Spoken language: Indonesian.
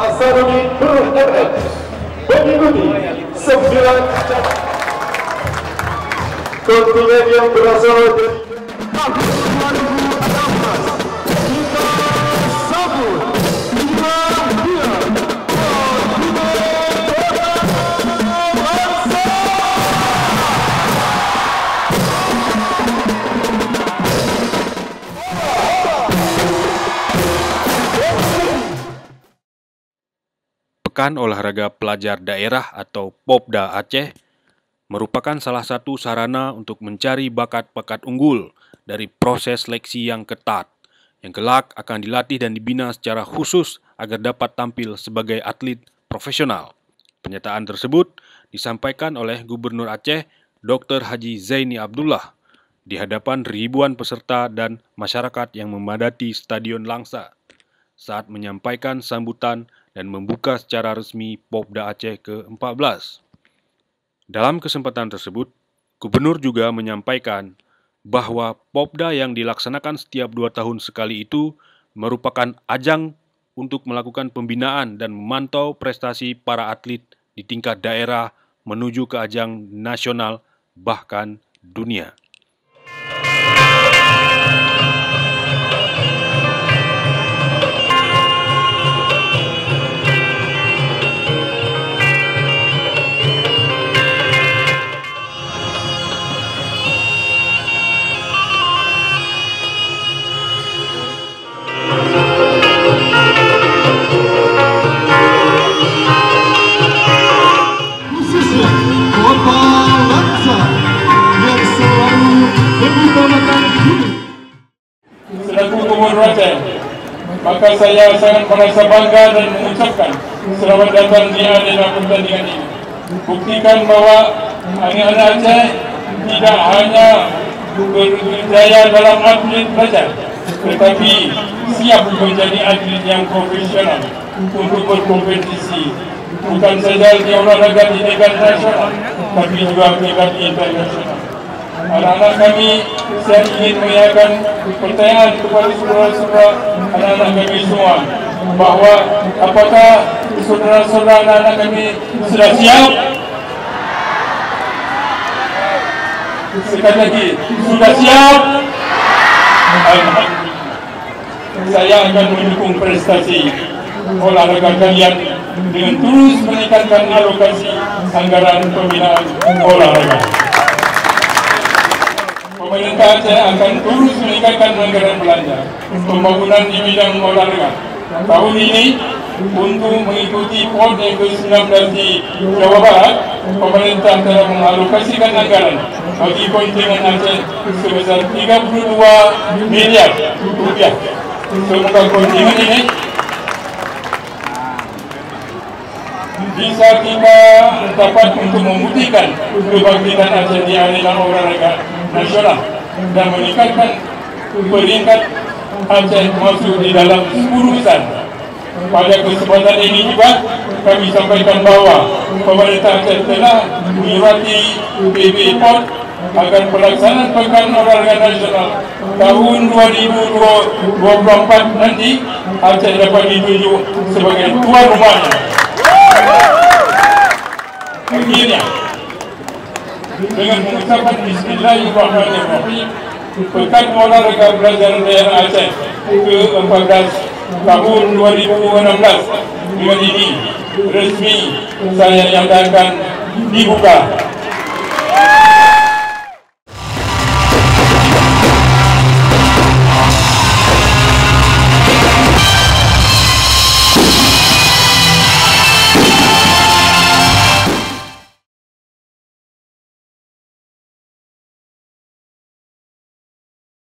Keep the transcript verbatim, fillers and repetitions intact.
Hasanuddin Nur M M mengikuti sembilan kontingen yang berasal dari tahun dua ribu enam belas. Kita sambut dua dia Pekan Olahraga Pelajar Daerah atau Popda Aceh merupakan salah satu sarana untuk mencari bakat-bakat unggul dari proses seleksi yang ketat, yang kelak akan dilatih dan dibina secara khusus agar dapat tampil sebagai atlet profesional. Pernyataan tersebut disampaikan oleh Gubernur Aceh, Doktor Haji Zaini Abdullah, di hadapan ribuan peserta dan masyarakat yang memadati Stadion Langsa saat menyampaikan sambutan dan membuka secara resmi Popda Aceh ke empat belas. Dalam kesempatan tersebut, Gubernur juga menyampaikan bahwa Popda yang dilaksanakan setiap dua tahun sekali itu merupakan ajang untuk melakukan pembinaan dan memantau prestasi para atlet di tingkat daerah menuju ke ajang nasional bahkan dunia. Selaku Gubernur Aceh, maka saya sangat merasa bangga dan mengucapkan selamat datang di arena pertandingan ini. Buktikan bahwa anak-anak Aceh tidak hanya berjaya dalam atlet saja, tetapi siap menjadi atlet yang profesional untuk berkompetisi, bukan saja di olahraga di tingkat nasional, tapi juga tingkat internasional. Anak-anak kami, saya ingin menanyakan pertanyaan kepada saudara-saudara anak-anak kami semua, bahawa apakah saudara-saudara anak-anak kami sudah siap? Sekali lagi, sudah siap? Alhamdulillah. Saya akan mendukung prestasi olahraga kalian dengan terus meningkatkan alokasi anggaran pembinaan olahraga. Pemerintah Aceh akan terus meningkatkan anggaran belanja pembangunan di bidang olahraga. Tahun ini, untuk mengikuti P O N yang ke sembilan belas di Jawa Barat, pemerintah telah mengalokasikan anggaran bagi kontingen Aceh sebesar tiga puluh dua miliar rupiah. Semoga kontingen ini bisa kita dapat untuk membuktikan kebangkitan Aceh di arena olahraga nasional dan meningkatkan peringkat Aceh masuk di dalam sepuluh besar. Pada kesempatan ini juga kami sampaikan bahawa pemerintah Aceh telah menyurati P B I P O N agar pelaksanaan Pekan Olahraga Nasional tahun dua ribu dua puluh empat nanti Aceh dapat ditunjuk sebagai tuan rumahnya. Akhirnya, dengan mengucapkan Bismillahirrahmanirrahim, Pekan Olahraga Pelajar Daerah Aceh ke empat belas tahun dua ribu enam belas dengan ini resmi saya nyatakan dibuka.